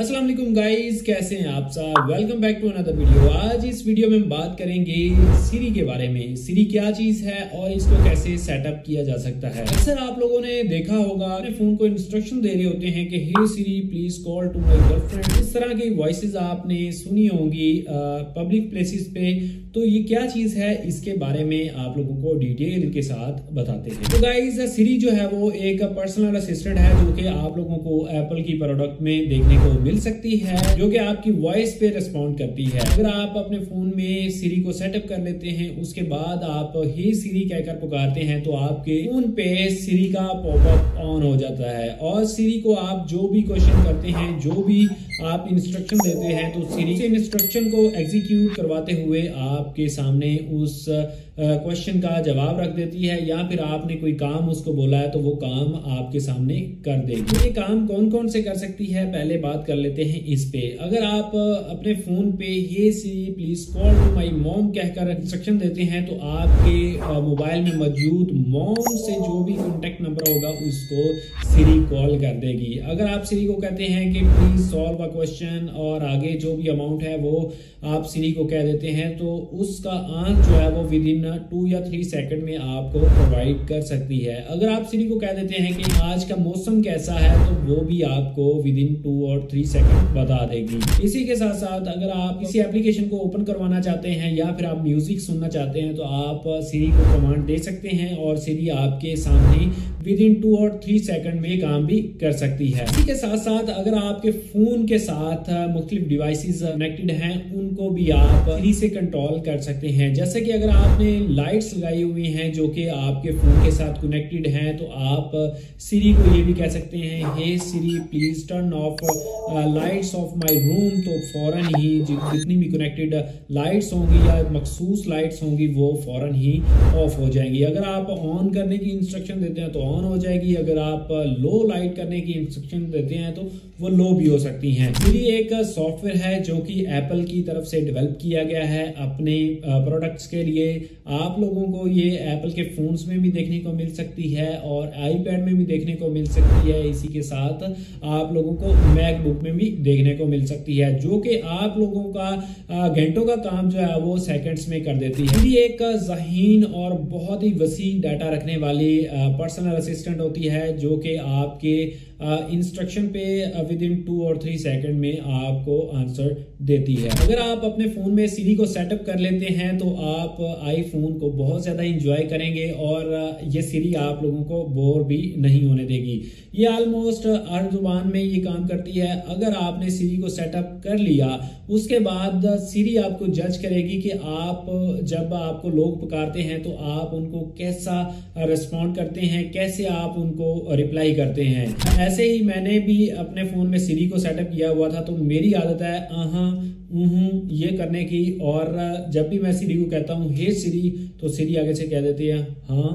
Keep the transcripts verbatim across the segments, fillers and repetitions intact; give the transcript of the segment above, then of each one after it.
अस्सलाम वालेकुम गाइस, कैसे हैं आप सब। Welcome back to another video. आज इस वीडियो में हम बात करेंगे सिरी के बारे में। सिरी क्या चीज है और इसको कैसे सेटअप किया जा सकता है। अक्सर आप लोगों ने देखा होगा अपने फोन को इंस्ट्रक्शन दे रहे होते हैं कि hey Siri please call to my girlfriend. इस तरह की वॉइसेस आपने सुनी होंगी पब्लिक प्लेसेस पे। तो ये क्या चीज है, इसके बारे में आप लोगों को डिटेल के साथ बताते हैं। तो गाइस, सिरी जो है वो एक पर्सनल असिस्टेंट है जो कि आप लोगों को एप्पल की प्रोडक्ट में देखने को मिल सकती है, जो कि आपकी वॉइस पे रिस्पॉन्ड करती है। अगर आप अपने फोन में सिरी को सेटअप कर लेते हैं, उसके बाद आप हे सिरी कहकर पुकारते हैं तो आपके फोन पे सिरी का पॉपअप ऑन हो जाता है और सिरी को आप जो भी क्वेश्चन करते हैं, जो भी आप इंस्ट्रक्शन देते हैं, तो सिरी से इंस्ट्रक्शन को एग्जीक्यूट करवाते हुए आपके सामने उस क्वेश्चन का जवाब रख देती है, या फिर आपने कोई काम उसको बोला है तो वो काम आपके सामने कर देगी। ये काम कौन कौन से कर सकती है, पहले बात कर लेते हैं इस पे। अगर आप अपने फोन पे hey Siri please call to my mom कहकर इंस्ट्रक्शन देते हैं तो आपके मोबाइल में मौजूद मॉम से जो भी कॉन्टेक्ट नंबर होगा उसको सिरी कॉल कर देगी। अगर आप सिरी को कहते हैं कि प्लीज सॉल्व अ क्वेश्चन और आगे जो भी अमाउंट है वो आप सिरी को कह देते हैं, तो उसका आंसर जो है वो विद इन टू या थ्री सेकंड में आपको प्रोवाइड कर सकती है। अगर आप सिरी को कह देते हैं कि आज का मौसम कैसा है, तो वो भी आपको विद इन टू और थ्री सेकंड बता देगी। इसी के साथ साथ अगर आप किसी एप्लीकेशन को ओपन करवाना चाहते हैं या फिर आप म्यूजिक सुनना चाहते हैं तो आप सिरी को कमांड दे सकते हैं और सिरी आपके सामने विद इन टू और थ्री सेकंड में काम भी कर सकती है। इसी के साथ साथ अगर आपके फोन के साथ मुख्तलिफ डिवाइसेस कनेक्टेड हैं, उनको भी आप सिरी से कंट्रोल कर सकते हैं। जैसे कि अगर आपने लाइट्स लगाई हुई हैं जो कि आपके फोन के साथ कनेक्टेड हैं, तो आप सिरी को ये भी कह सकते हैं hey Siri please turn off lights off my room. तो फौरन ही जितनी भी कनेक्टेड लाइट्स होंगी या मखसूस लाइट्स होंगी वो फौरन ही ऑफ हो जाएंगी। अगर आप ऑन करने की इंस्ट्रक्शन देते हैं तो ऑन हो जाएगी, अगर आप लो लाइट करने की इंस्ट्रक्शन देते हैं तो वो लो भी हो सकती हैं। सिरी एक सॉफ्टवेयर है जो कि एप्पल की तरफ से डेवलप किया गया है अपने प्रोडक्ट्स के लिए। आप लोगों को ये एप्पल के फोन्स में भी देखने को मिल सकती है और आईपैड में भी देखने को मिल सकती है। इसी के साथ आप लोगों को मैकबुक में भी देखने को मिल सकती है, जो कि आप लोगों का घंटों का काम जो है वो सेकंड्स में कर देती है। ये एक ज़हीन और बहुत ही वसी डाटा रखने वाली पर्सनल असिस्टेंट होती है जो कि आपके इंस्ट्रक्शन पे विद इन टू और थ्री सेकंड में आपको आंसर देती है। अगर आप अपने फोन में सिरी को सेटअप कर लेते हैं तो आप आईफोन को बहुत ज्यादा इंजॉय करेंगे और ये सिरी आप लोगों को बोर भी नहीं होने देगी। ये ऑलमोस्ट हर जुबान में ये काम करती है। अगर आपने सिरी को सेटअप कर लिया, उसके बाद सिरी आपको जज करेगी कि आप जब आपको लोग पुकारते हैं तो आप उनको कैसा रिस्पॉन्ड करते हैं, कैसे आप उनको रिप्लाई करते हैं। ऐसे ही मैंने भी अपने फोन में सिरी को सेटअप किया हुआ था, तो मेरी आदत है आहा उहूं ये करने की, और जब भी मैं सिरी को कहता हूँ हे सिरी तो सिरी आगे से कह देती है हाँ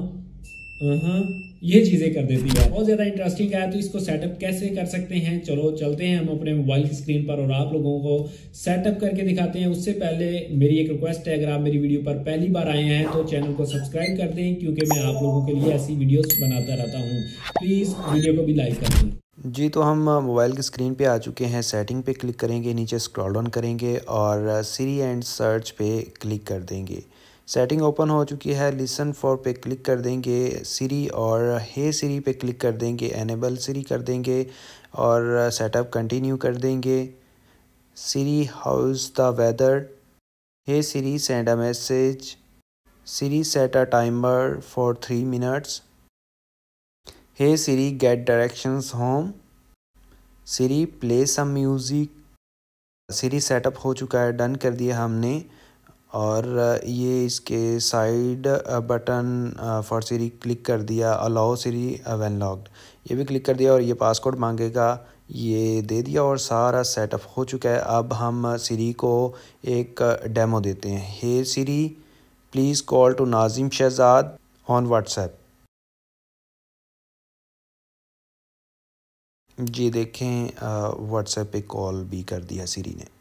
हाँ, ये चीजें कर देती है। बहुत ज्यादा इंटरेस्टिंग है। तो इसको सेटअप कैसे कर सकते हैं, चलो चलते हैं हम अपने मोबाइल की स्क्रीन पर और आप लोगों को सेटअप करके दिखाते हैं। उससे पहले मेरी एक रिक्वेस्ट है, अगर आप मेरी वीडियो पर पहली बार आए हैं तो चैनल को सब्सक्राइब कर दें, क्योंकि मैं आप लोगों के लिए ऐसी वीडियोस बनाता रहता हूँ। प्लीज वीडियो को भी लाइक कर दें। जी, तो हम मोबाइल की स्क्रीन पे आ चुके हैं। सेटिंग पे क्लिक करेंगे, नीचे स्क्रॉल डाउन करेंगे और सिरी एंड सर्च पे क्लिक कर देंगे। सेटिंग ओपन हो चुकी है। लिसन फॉर पे क्लिक कर देंगे सिरी और हे सिरी पे क्लिक कर देंगे, एनेबल सिरी कर देंगे और सेटअप कंटिन्यू कर देंगे। Siri how is the weather, hey Siri send a message, Siri set a timer for three minutes, hey Siri get directions home, Siri play some music. Siri setup हो चुका है, done कर दिया हमने। और ये इसके side button for Siri click कर दिया, अलाउ सिरी व्हेन लॉक्ड ये भी क्लिक कर दिया और ये पासकोड मांगेगा, ये दे दिया और सारा सेटअप हो चुका है। अब हम सिरी को एक डेमो देते हैं। Hey Siri please call to Nazim Shahzad on WhatsApp. जी देखें, व्हाट्सएप पे कॉल भी कर दिया सिरी ने।